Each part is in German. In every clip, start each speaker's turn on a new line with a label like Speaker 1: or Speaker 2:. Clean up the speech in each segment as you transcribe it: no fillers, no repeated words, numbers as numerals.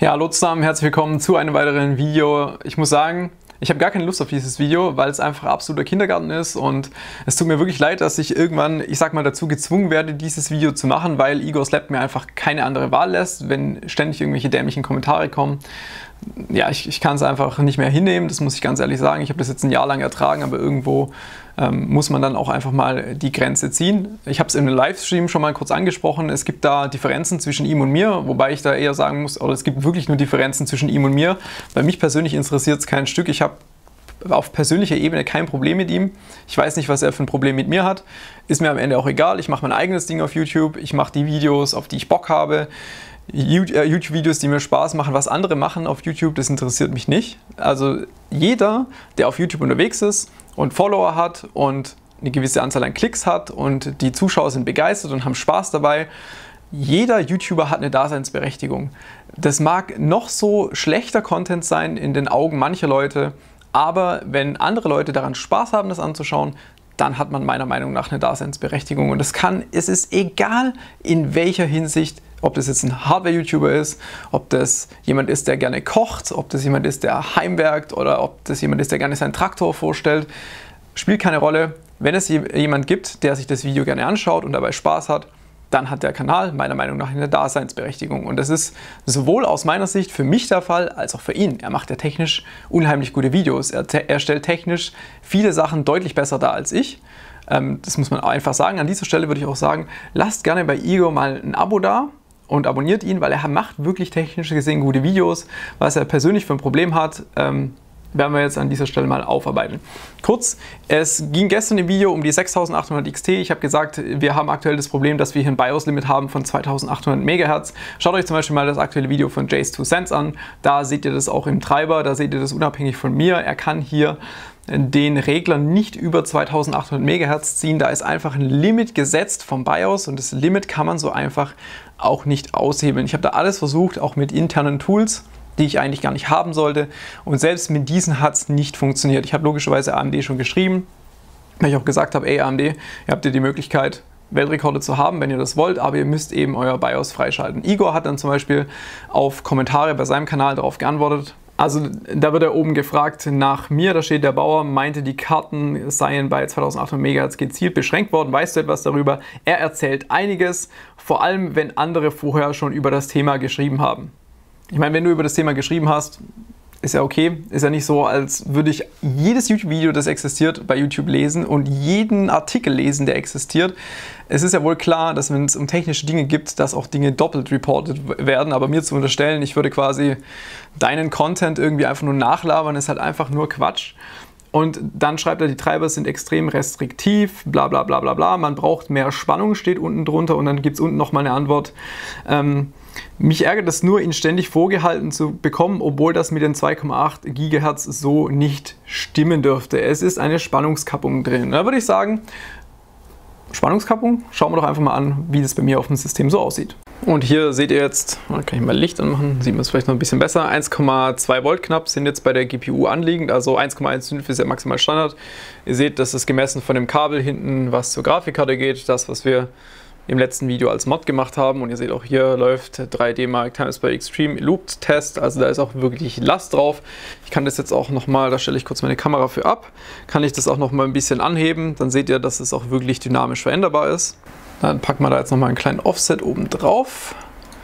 Speaker 1: Ja, hallo zusammen, herzlich willkommen zu einem weiteren Video. Ich muss sagen, ich habe gar keine Lust auf dieses Video, weil es einfach absoluter Kindergarten ist und es tut mir wirklich leid, dass ich irgendwann, ich sag mal, dazu gezwungen werde, dieses Video zu machen, weil Igor's Lab mir einfach keine andere Wahl lässt, wenn ständig irgendwelche dämlichen Kommentare kommen. Ja, ich kann es einfach nicht mehr hinnehmen, das muss ich ganz ehrlich sagen. Ich habe das jetzt ein Jahr lang ertragen, aber irgendwo muss man dann auch einfach mal die Grenze ziehen. Ich habe es in einem Livestream schon mal kurz angesprochen, es gibt da Differenzen zwischen ihm und mir, wobei ich da eher sagen muss, oder es gibt wirklich nur Differenzen zwischen ihm und mir. Bei mich persönlich interessiert es kein Stück, ich habe auf persönlicher Ebene kein Problem mit ihm. Ich weiß nicht, was er für ein Problem mit mir hat. Ist mir am Ende auch egal, ich mache mein eigenes Ding auf YouTube, ich mache die Videos, auf die ich Bock habe. YouTube-Videos, die mir Spaß machen, was andere machen auf YouTube, das interessiert mich nicht. Also jeder, der auf YouTube unterwegs ist und Follower hat und eine gewisse Anzahl an Klicks hat und die Zuschauer sind begeistert und haben Spaß dabei, jeder YouTuber hat eine Daseinsberechtigung. Das mag noch so schlechter Content sein in den Augen mancher Leute, aber wenn andere Leute daran Spaß haben, das anzuschauen, dann hat man meiner Meinung nach eine Daseinsberechtigung. Und es ist egal, in welcher Hinsicht, ob das jetzt ein Hardware-YouTuber ist, ob das jemand ist, der gerne kocht, ob das jemand ist, der heimwerkt oder ob das jemand ist, der gerne seinen Traktor vorstellt, spielt keine Rolle. Wenn es jemand gibt, der sich das Video gerne anschaut und dabei Spaß hat, dann hat der Kanal meiner Meinung nach eine Daseinsberechtigung. Und das ist sowohl aus meiner Sicht für mich der Fall, als auch für ihn. Er macht ja technisch unheimlich gute Videos. Er stellt technisch viele Sachen deutlich besser dar als ich. Das muss man einfach sagen. An dieser Stelle würde ich auch sagen, lasst gerne bei Igor mal ein Abo da und abonniert ihn, weil er macht wirklich technisch gesehen gute Videos. Was er persönlich für ein Problem hat, werden wir jetzt an dieser Stelle mal aufarbeiten. Kurz, es ging gestern im Video um die 6800 XT. Ich habe gesagt, wir haben aktuell das Problem, dass wir hier ein BIOS-Limit haben von 2800 MHz. Schaut euch zum Beispiel mal das aktuelle Video von Jace2Sense an. Da seht ihr das auch im Treiber, da seht ihr das unabhängig von mir. Er kann hier den Regler nicht über 2800 MHz ziehen. Da ist einfach ein Limit gesetzt vom BIOS und das Limit kann man so einfach auch nicht aushebeln. Ich habe da alles versucht, auch mit internen Tools, die ich eigentlich gar nicht haben sollte. Und selbst mit diesen hat es nicht funktioniert. Ich habe logischerweise AMD schon geschrieben, weil ich auch gesagt habe, ey AMD, ihr habt ja die Möglichkeit, Weltrekorde zu haben, wenn ihr das wollt, aber ihr müsst eben euer BIOS freischalten. Igor hat dann zum Beispiel auf Kommentare bei seinem Kanal darauf geantwortet. Also da wird er oben gefragt nach mir, da steht, der Bauer meinte, die Karten seien bei 2800 MHz gezielt beschränkt worden. Weißt du etwas darüber? Er erzählt einiges, vor allem wenn andere vorher schon über das Thema geschrieben haben. Ich meine, wenn du über das Thema geschrieben hast, ist ja okay. Ist ja nicht so, als würde ich jedes YouTube-Video, das existiert, bei YouTube lesen und jeden Artikel lesen, der existiert. Es ist ja wohl klar, dass wenn es um technische Dinge geht, dass auch Dinge doppelt reported werden. Aber mir zu unterstellen, ich würde quasi deinen Content irgendwie einfach nur nachlabern, ist halt einfach nur Quatsch. Und dann schreibt er, die Treiber sind extrem restriktiv, bla bla bla bla bla. Man braucht mehr Spannung, steht unten drunter. Und dann gibt es unten nochmal eine Antwort. Mich ärgert es nur, ihn ständig vorgehalten zu bekommen, obwohl das mit den 2,8 GHz so nicht stimmen dürfte. Es ist eine Spannungskappung drin. Da würde ich sagen, Spannungskappung, schauen wir doch einfach mal an, wie das bei mir auf dem System so aussieht. Und hier seht ihr jetzt, da kann ich mal Licht anmachen, sieht man es vielleicht noch ein bisschen besser, 1,2 Volt knapp sind jetzt bei der GPU anliegend, also 1,15 ist ja maximal Standard. Ihr seht, das ist gemessen von dem Kabel hinten, was zur Grafikkarte geht, das, was wir im letzten Video als Mod gemacht haben. Und ihr seht auch, hier läuft 3D Mark Times by Extreme Looped Test, also da ist auch wirklich Last drauf. Ich kann das jetzt auch nochmal, da stelle ich kurz meine Kamera für ab, kann ich das auch nochmal ein bisschen anheben, dann seht ihr, dass es auch wirklich dynamisch veränderbar ist. Dann packen wir da jetzt nochmal einen kleinen Offset oben drauf.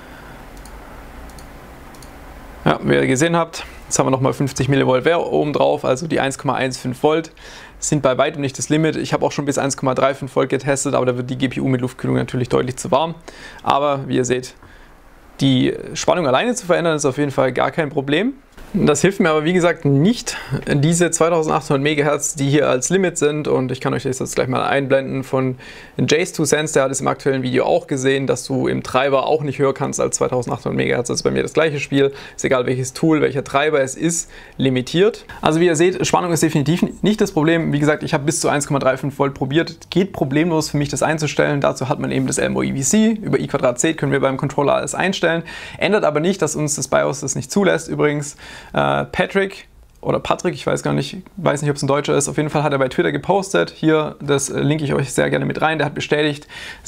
Speaker 1: Ja, wie ihr gesehen habt, jetzt haben wir nochmal 50 mV oben drauf, also die 1,15 Volt sind bei weitem nicht das Limit. Ich habe auch schon bis 1,35 Volt getestet, aber da wird die GPU mit Luftkühlung natürlich deutlich zu warm. Aber wie ihr seht, die Spannung alleine zu verändern ist auf jeden Fall gar kein Problem. Das hilft mir aber wie gesagt nicht, diese 2800 MHz, die hier als Limit sind, und ich kann euch das jetzt gleich mal einblenden von Jace2Sense, der hat es im aktuellen Video auch gesehen, dass du im Treiber auch nicht höher kannst als 2800 MHz. Das ist bei mir das gleiche Spiel, ist egal welches Tool, welcher Treiber, es ist limitiert. Also wie ihr seht, Spannung ist definitiv nicht das Problem. Wie gesagt, ich habe bis zu 1,35 Volt probiert, geht problemlos für mich das einzustellen. Dazu hat man eben das Elmo EVC, über I2C können wir beim Controller alles einstellen, ändert aber nicht, dass uns das BIOS das nicht zulässt. Übrigens, Patrick oder Patrick, ich weiß nicht, ob es ein Deutscher ist, auf jeden Fall hat er bei Twitter gepostet, hier, das linke ich euch sehr gerne mit rein, der hat bestätigt,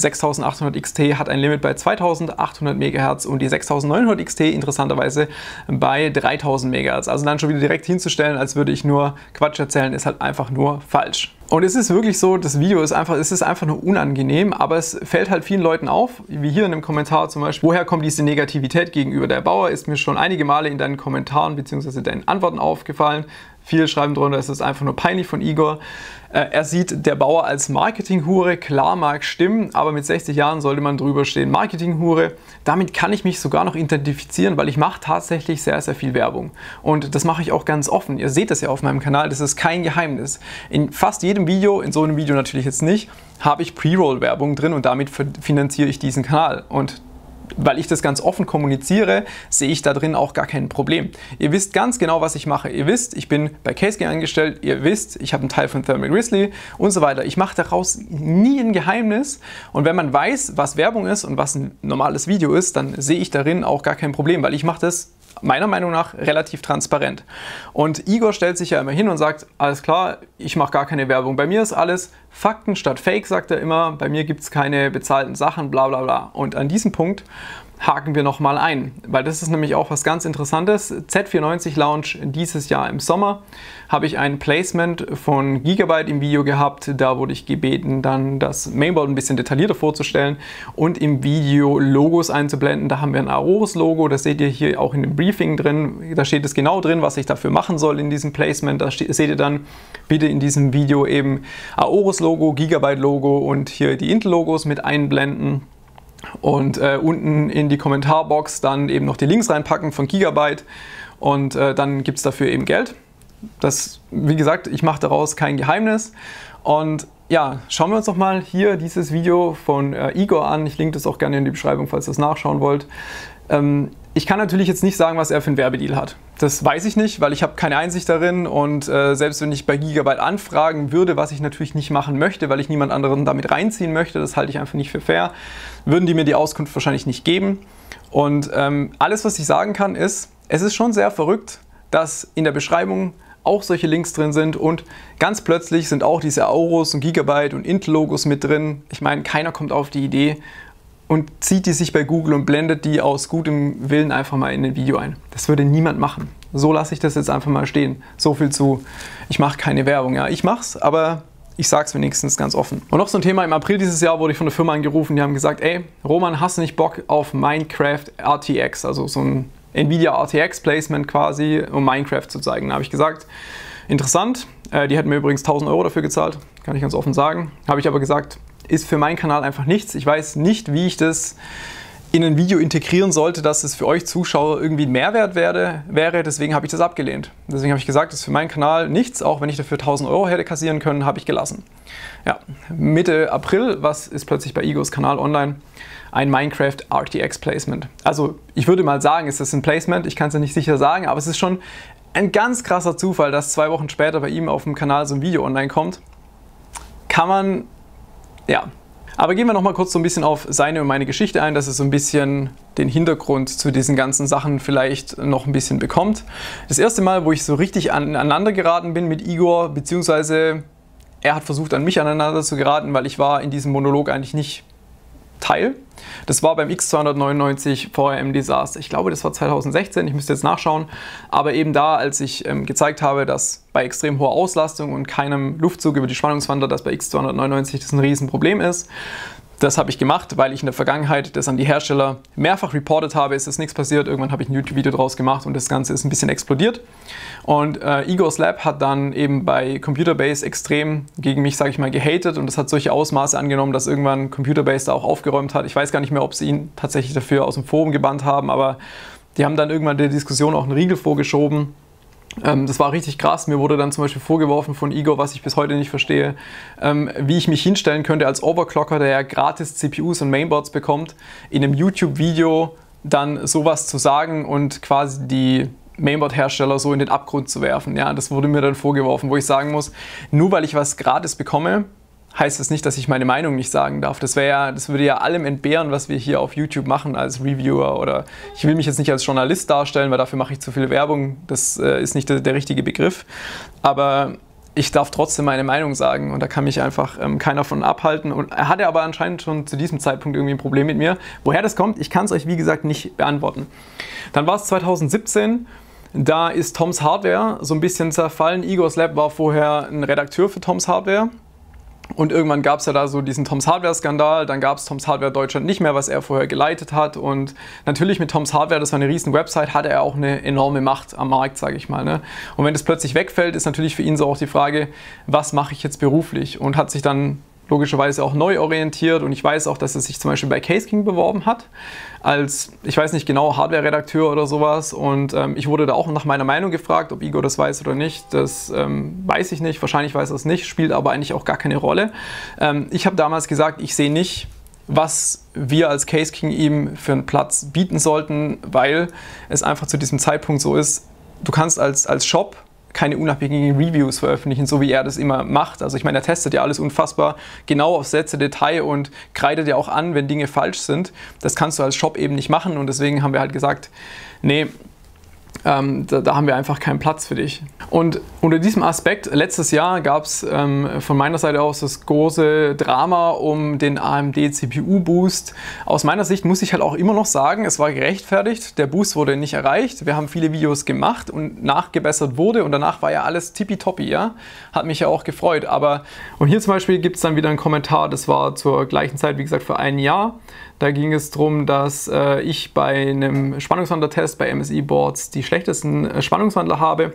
Speaker 1: 6800 XT hat ein Limit bei 2800 MHz und die 6900 XT interessanterweise bei 3000 MHz. Also dann schon wieder direkt hinzustellen, als würde ich nur Quatsch erzählen, ist halt einfach nur falsch. Und es ist wirklich so, das Video ist einfach nur unangenehm, aber es fällt halt vielen Leuten auf, wie hier in dem Kommentar zum Beispiel, woher kommt diese Negativität gegenüber der Bauer, ist mir schon einige Male in deinen Kommentaren bzw. deinen Antworten aufgefallen. Viele schreiben drunter, es ist einfach nur peinlich von Igor. Er sieht der Bauer als Marketinghure, klar mag stimmen, aber mit 60 Jahren sollte man drüber stehen, Marketinghure. Damit kann ich mich sogar noch identifizieren, weil ich mache tatsächlich sehr, sehr viel Werbung. Und das mache ich auch ganz offen. Ihr seht das ja auf meinem Kanal, das ist kein Geheimnis. In fast jedem Video, in so einem Video natürlich jetzt nicht, habe ich Pre-Roll-Werbung drin und damit finanziere ich diesen Kanal. Und weil ich das ganz offen kommuniziere, sehe ich da drin auch gar kein Problem. Ihr wisst ganz genau, was ich mache. Ihr wisst, ich bin bei CaseGain angestellt. Ihr wisst, ich habe einen Teil von Thermal Grizzly und so weiter. Ich mache daraus nie ein Geheimnis. Und wenn man weiß, was Werbung ist und was ein normales Video ist, dann sehe ich darin auch gar kein Problem, weil ich mache das meiner Meinung nach relativ transparent. Und Igor stellt sich ja immer hin und sagt, alles klar, ich mache gar keine Werbung. Bei mir ist alles Fakten statt Fake, sagt er immer. Bei mir gibt es keine bezahlten Sachen, bla bla bla. Und an diesem Punkt haken wir nochmal ein, weil das ist nämlich auch was ganz Interessantes. Z490 Launch dieses Jahr im Sommer habe ich ein Placement von Gigabyte im Video gehabt. Da wurde ich gebeten, dann das Mainboard ein bisschen detaillierter vorzustellen und im Video Logos einzublenden. Da haben wir ein Aorus Logo, das seht ihr hier auch in dem Briefing drin. Da steht es genau drin, was ich dafür machen soll in diesem Placement. Da seht ihr dann bitte in diesem Video eben Aorus Logo, Gigabyte Logo und hier die Intel Logos mit einblenden. Und unten in die Kommentarbox dann eben noch die Links reinpacken von Gigabyte und dann gibt es dafür eben Geld. Das, wie gesagt, ich mache daraus kein Geheimnis. Und ja, schauen wir uns doch mal hier dieses Video von Igor an. Ich linke das auch gerne in die Beschreibung, falls ihr es nachschauen wollt. Ich kann natürlich jetzt nicht sagen, was er für einen Werbedeal hat. Das weiß ich nicht, weil ich habe keine Einsicht darin und selbst wenn ich bei Gigabyte anfragen würde, was ich natürlich nicht machen möchte, weil ich niemand anderen damit reinziehen möchte, das halte ich einfach nicht für fair, würden die mir die Auskunft wahrscheinlich nicht geben. Und alles, was ich sagen kann, ist, es ist schon sehr verrückt, dass in der Beschreibung auch solche Links drin sind und ganz plötzlich sind auch diese Aorus und Gigabyte und Intel-Logos mit drin. Ich meine, keiner kommt auf die Idee und zieht die sich bei Google und blendet die aus gutem Willen einfach mal in ein Video ein. Das würde niemand machen. So lasse ich das jetzt einfach mal stehen. So viel zu, ich mache keine Werbung. Ja, ich mache es, aber ich sage es wenigstens ganz offen. Und noch so ein Thema, im April dieses Jahr wurde ich von der Firma angerufen, die haben gesagt, ey, Roman, hast du nicht Bock auf Minecraft RTX, also so ein Nvidia RTX Placement quasi, um Minecraft zu zeigen. Da habe ich gesagt, interessant, die hätten mir übrigens 1000 Euro dafür gezahlt, kann ich ganz offen sagen. Habe ich aber gesagt, ist für meinen Kanal einfach nichts. Ich weiß nicht, wie ich das in ein Video integrieren sollte, dass es für euch Zuschauer irgendwie ein Mehrwert wäre. Deswegen habe ich das abgelehnt. Deswegen habe ich gesagt, das ist für meinen Kanal nichts. Auch wenn ich dafür 1000 Euro hätte kassieren können, habe ich gelassen. Ja, Mitte April, was ist plötzlich bei Igors Kanal online? Ein Minecraft RTX Placement. Also ich würde mal sagen, es ist ein Placement. Ich kann es ja nicht sicher sagen, aber es ist schon ein ganz krasser Zufall, dass 2 Wochen später bei ihm auf dem Kanal so ein Video online kommt. Kann man, ja. Aber gehen wir noch mal kurz so ein bisschen auf seine und meine Geschichte ein, dass es so ein bisschen den Hintergrund zu diesen ganzen Sachen vielleicht noch ein bisschen bekommt. Das erste Mal, wo ich so richtig aneinander geraten bin mit Igor, beziehungsweise er hat versucht, an mich aneinander zu geraten, weil ich war in diesem Monolog eigentlich nicht Teil. Das war beim X299 VRM-Desaster. Ich glaube, das war 2016, ich müsste jetzt nachschauen. Aber eben da, als ich gezeigt habe, dass bei extrem hoher Auslastung und keinem Luftzug über die Spannungswandler, dass bei X299 das ein Riesenproblem ist. Das habe ich gemacht, weil ich in der Vergangenheit das an die Hersteller mehrfach reportet habe. Es ist nichts passiert. Irgendwann habe ich ein YouTube-Video draus gemacht und das Ganze ist ein bisschen explodiert. Und Igor's Lab hat dann eben bei Computerbase extrem gegen mich, sage ich mal, gehatet und das hat solche Ausmaße angenommen, dass irgendwann Computerbase da auch aufgeräumt hat. Ich weiß gar nicht mehr, ob sie ihn tatsächlich dafür aus dem Forum gebannt haben, aber die haben dann irgendwann der Diskussion auch einen Riegel vorgeschoben. Das war richtig krass. Mir wurde dann zum Beispiel vorgeworfen von Igor, was ich bis heute nicht verstehe, wie ich mich hinstellen könnte als Overclocker, der ja gratis CPUs und Mainboards bekommt, in einem YouTube-Video dann sowas zu sagen und quasi die Mainboard-Hersteller so in den Abgrund zu werfen. Ja, das wurde mir dann vorgeworfen, wo ich sagen muss, nur weil ich was gratis bekomme, heißt das nicht, dass ich meine Meinung nicht sagen darf. Das würde ja allem entbehren, was wir hier auf YouTube machen als Reviewer, oder ich will mich jetzt nicht als Journalist darstellen, weil dafür mache ich zu viel Werbung. Das ist nicht der richtige Begriff. Aber ich darf trotzdem meine Meinung sagen und da kann mich einfach keiner von abhalten. Und er hatte aber anscheinend schon zu diesem Zeitpunkt irgendwie ein Problem mit mir. Woher das kommt, ich kann es euch wie gesagt nicht beantworten. Dann war es 2017. Da ist Tom's Hardware so ein bisschen zerfallen. Igor's Lab war vorher ein Redakteur für Tom's Hardware. Und irgendwann gab es ja da so diesen Tom's Hardware-Skandal, dann gab es Tom's Hardware Deutschland nicht mehr, was er vorher geleitet hat. Und natürlich mit Tom's Hardware, das war eine riesen Website, hatte er auch eine enorme Macht am Markt, sage ich mal. Ne? Und wenn das plötzlich wegfällt, ist natürlich für ihn so auch die Frage, was mache ich jetzt beruflich? Und hat sich dann logischerweise auch neu orientiert, und ich weiß auch, dass er sich zum Beispiel bei CaseKing beworben hat, als, ich weiß nicht genau, Hardware-Redakteur oder sowas, und ich wurde da auch nach meiner Meinung gefragt, ob Igor das weiß oder nicht. Das weiß ich nicht, wahrscheinlich weiß er es nicht, spielt aber eigentlich auch gar keine Rolle. Ich habe damals gesagt, ich sehe nicht, was wir als CaseKing ihm für einen Platz bieten sollten, weil es einfach zu diesem Zeitpunkt so ist, du kannst als Shop keine unabhängigen Reviews veröffentlichen, so wie er das immer macht. Also ich meine, er testet ja alles unfassbar genau auf Sätze, Detail und kreidet ja auch an, wenn Dinge falsch sind. Das kannst du als Shop eben nicht machen, und deswegen haben wir halt gesagt, nee, da haben wir einfach keinen Platz für dich. Und unter diesem Aspekt, letztes Jahr gab es von meiner Seite aus das große Drama um den AMD CPU-Boost. Aus meiner Sicht muss ich halt auch immer noch sagen, es war gerechtfertigt. Der Boost wurde nicht erreicht. Wir haben viele Videos gemacht und nachgebessert wurde, und danach war ja alles tippitoppi, ja. Hat mich ja auch gefreut. Und hier zum Beispiel gibt es dann wieder einen Kommentar, das war zur gleichen Zeit, wie gesagt, vor einem Jahr. Da ging es darum, dass ich bei einem Spannungswandler-Test bei MSI Boards die schlechtesten Spannungswandler habe.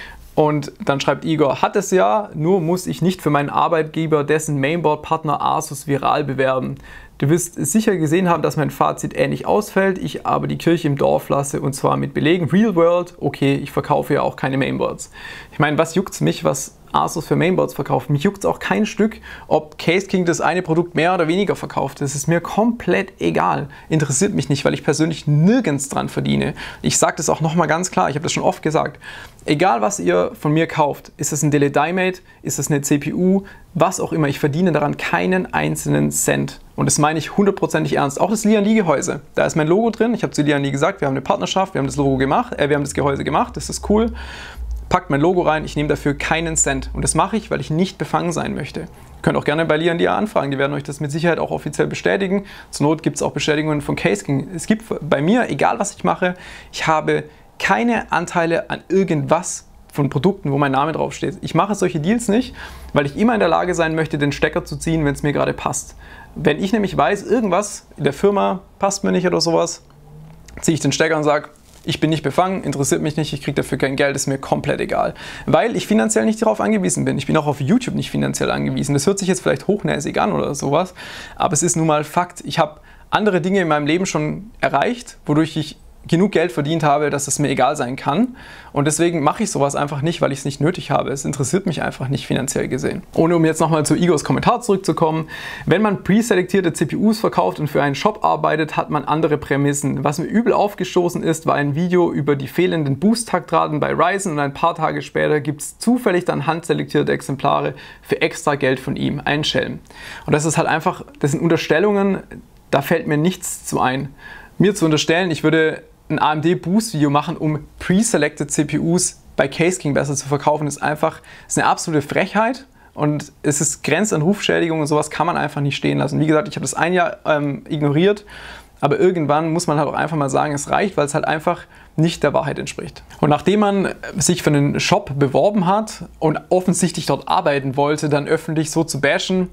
Speaker 1: Und dann schreibt Igor, hat es ja, nur muss ich nicht für meinen Arbeitgeber dessen Mainboard-Partner Asus Viral bewerben. Du wirst sicher gesehen haben, dass mein Fazit ähnlich ausfällt, ich aber die Kirche im Dorf lasse, und zwar mit Belegen. Real World, okay, ich verkaufe ja auch keine Mainboards. Ich meine, was juckt's mich, was Asus für Mainboards verkauft? Mich juckt es auch kein Stück, ob CaseKing das eine Produkt mehr oder weniger verkauft. Das ist mir komplett egal. Interessiert mich nicht, weil ich persönlich nirgends dran verdiene. Ich sage das auch nochmal ganz klar, ich habe das schon oft gesagt. Egal, was ihr von mir kauft, ist es ein Dele Dymate, ist es eine CPU, was auch immer, ich verdiene daran keinen einzelnen Cent. Und das meine ich hundertprozentig ernst. Auch das Lian Li Gehäuse, da ist mein Logo drin. Ich habe zu Lian Li gesagt, wir haben eine Partnerschaft, wir haben das Logo gemacht, wir haben das Gehäuse gemacht, das ist cool. Packt mein Logo rein, ich nehme dafür keinen Cent. Und das mache ich, weil ich nicht befangen sein möchte. Ihr könnt auch gerne bei Lian Li anfragen, die werden euch das mit Sicherheit auch offiziell bestätigen. Zur Not gibt es auch Bestätigungen von CaseKing. Es gibt bei mir, egal was ich mache, ich habe keine Anteile an irgendwas von Produkten, wo mein Name draufsteht. Ich mache solche Deals nicht, weil ich immer in der Lage sein möchte, den Stecker zu ziehen, wenn es mir gerade passt. Wenn ich nämlich weiß, irgendwas in der Firma passt mir nicht oder sowas, ziehe ich den Stecker und sage, ich bin nicht befangen, interessiert mich nicht, ich kriege dafür kein Geld, ist mir komplett egal. Weil ich finanziell nicht darauf angewiesen bin. Ich bin auch auf YouTube nicht finanziell angewiesen. Das hört sich jetzt vielleicht hochnäsig an oder sowas, aber es ist nun mal Fakt. Ich habe andere Dinge in meinem Leben schon erreicht, wodurch ich genug Geld verdient habe, dass es mir egal sein kann. Und deswegen mache ich sowas einfach nicht, weil ich es nicht nötig habe. Es interessiert mich einfach nicht finanziell gesehen. Ohne um jetzt nochmal zu Igors Kommentar zurückzukommen. Wenn man preselektierte CPUs verkauft und für einen Shop arbeitet, hat man andere Prämissen. Was mir übel aufgestoßen ist, war ein Video über die fehlenden Boost-Taktraten bei Ryzen, und ein paar Tage später gibt es zufällig dann handselektierte Exemplare für extra Geld von ihm. Ein Schelm. Und das ist halt einfach, das sind Unterstellungen, da fällt mir nichts zu ein. Mir zu unterstellen, ich würde ein AMD-Boost-Video machen, um pre-selected CPUs bei CaseKing besser zu verkaufen, ist eine absolute Frechheit, und es ist grenzt an Rufschädigung, und sowas kann man einfach nicht stehen lassen. Wie gesagt, ich habe das ein Jahr ignoriert, aber irgendwann muss man halt auch einfach mal sagen, es reicht, weil es halt einfach nicht der Wahrheit entspricht. Und nachdem man sich für einen Shop beworben hat und offensichtlich dort arbeiten wollte, dann öffentlich so zu bashen,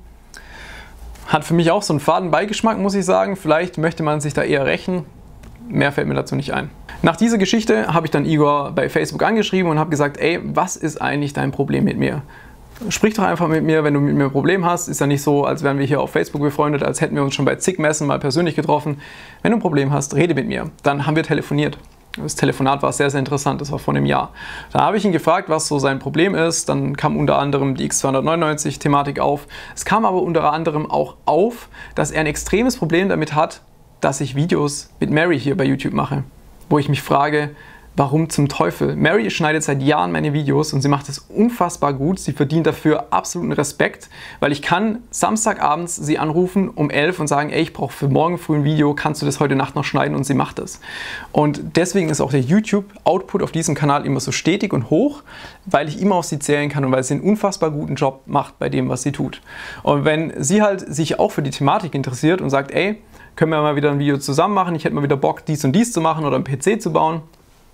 Speaker 1: hat für mich auch so einen faden Beigeschmack, muss ich sagen. Vielleicht möchte man sich da eher rächen. Mehr fällt mir dazu nicht ein. Nach dieser Geschichte habe ich dann Igor bei Facebook angeschrieben und habe gesagt, ey, was ist eigentlich dein Problem mit mir? Sprich doch einfach mit mir, wenn du mit mir ein Problem hast. Ist ja nicht so, als wären wir hier auf Facebook befreundet, als hätten wir uns schon bei zig Messen mal persönlich getroffen. Wenn du ein Problem hast, rede mit mir. Dann haben wir telefoniert. Das Telefonat war sehr, sehr interessant, das war vor einem Jahr. Da habe ich ihn gefragt, was so sein Problem ist. Dann kam unter anderem die X299-Thematik auf. Es kam aber unter anderem auch auf, dass er ein extremes Problem damit hat, dass ich Videos mit Mary hier bei YouTube mache. Wo ich mich frage, Warum zum Teufel? Mary schneidet seit Jahren meine Videos und sie macht es unfassbar gut. Sie verdient dafür absoluten Respekt, weil ich kann Samstagabends sie anrufen um 11 und sagen, ey, ich brauche für morgen früh ein Video, kannst du das heute Nacht noch schneiden? Und sie macht es. Und deswegen ist auch der YouTube-Output auf diesem Kanal immer so stetig und hoch, weil ich immer auf sie zählen kann und weil sie einen unfassbar guten Job macht bei dem, was sie tut. Und wenn sie halt sich auch für die Thematik interessiert und sagt, ey, können wir mal wieder ein Video zusammen machen, ich hätte mal wieder Bock, dies und dies zu machen oder einen PC zu bauen,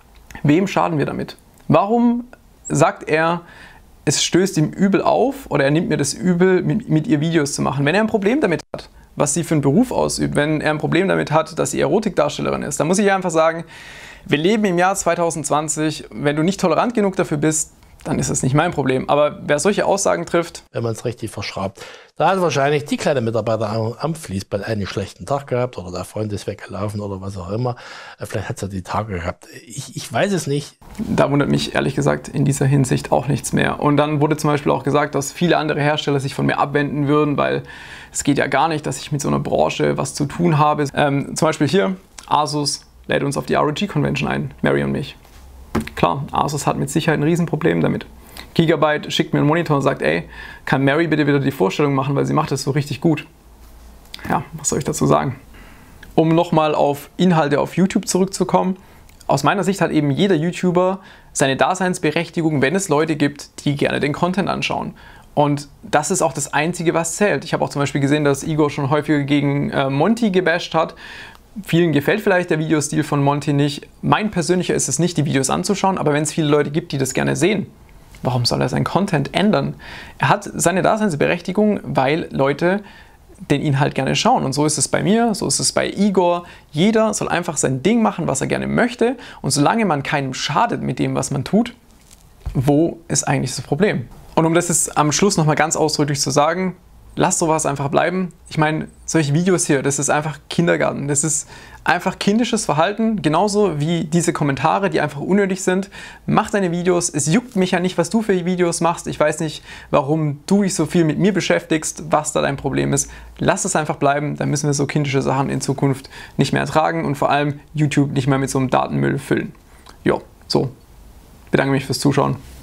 Speaker 1: wem schaden wir damit? Warum sagt er, es stößt ihm übel auf oder er nimmt mir das übel, mit ihr Videos zu machen? Wenn er ein Problem damit hat, was sie für einen Beruf ausübt, wenn er ein Problem damit hat, dass sie Erotikdarstellerin ist, dann muss ich einfach sagen, wir leben im Jahr 2020, wenn du nicht tolerant genug dafür bist, dann ist das nicht mein Problem. Aber wer solche Aussagen trifft,
Speaker 2: wenn man es richtig verschraubt, da hat wahrscheinlich die kleine Mitarbeiter am Fließband einen schlechten Tag gehabt oder der Freund ist weggelaufen oder was auch immer. Vielleicht hat sie die Tage gehabt. Ich weiß es nicht.
Speaker 1: Da wundert mich ehrlich gesagt in dieser Hinsicht auch nichts mehr. Und dann wurde zum Beispiel auch gesagt, dass viele andere Hersteller sich von mir abwenden würden, weil es geht ja gar nicht, dass ich mit so einer Branche was zu tun habe. Zum Beispiel hier, Asus lädt uns auf die ROG Convention ein, Mary und mich. Klar, Asus hat mit Sicherheit ein Riesenproblem damit. Gigabyte schickt mir einen Monitor und sagt, ey, kann Mary bitte wieder die Vorstellung machen, weil sie macht das so richtig gut. Ja, was soll ich dazu sagen? Um nochmal auf Inhalte auf YouTube zurückzukommen, aus meiner Sicht hat eben jeder YouTuber seine Daseinsberechtigung, wenn es Leute gibt, die gerne den Content anschauen. Und das ist auch das Einzige, was zählt. Ich habe auch zum Beispiel gesehen, dass Igor schon häufiger gegen Monty gebasht hat. Vielen gefällt vielleicht der Videostil von Monty nicht. Mein persönlicher ist es nicht, die Videos anzuschauen, aber wenn es viele Leute gibt, die das gerne sehen, warum soll er seinen Content ändern? Er hat seine Daseinsberechtigung, weil Leute den Inhalt gerne schauen. Und so ist es bei mir, so ist es bei Igor. Jeder soll einfach sein Ding machen, was er gerne möchte. Und solange man keinem schadet mit dem, was man tut, wo ist eigentlich das Problem? Und um das jetzt am Schluss nochmal ganz ausdrücklich zu sagen, lasst sowas einfach bleiben. Ich meine, solche Videos hier, das ist einfach Kindergarten. Das ist einfach kindisches Verhalten, genauso wie diese Kommentare, die einfach unnötig sind. Mach deine Videos. Es juckt mich ja nicht, was du für Videos machst. Ich weiß nicht, warum du dich so viel mit mir beschäftigst, was da dein Problem ist. Lass es einfach bleiben, dann müssen wir so kindische Sachen in Zukunft nicht mehr ertragen und vor allem YouTube nicht mehr mit so einem Datenmüll füllen. Jo, so. Bedanke mich fürs Zuschauen.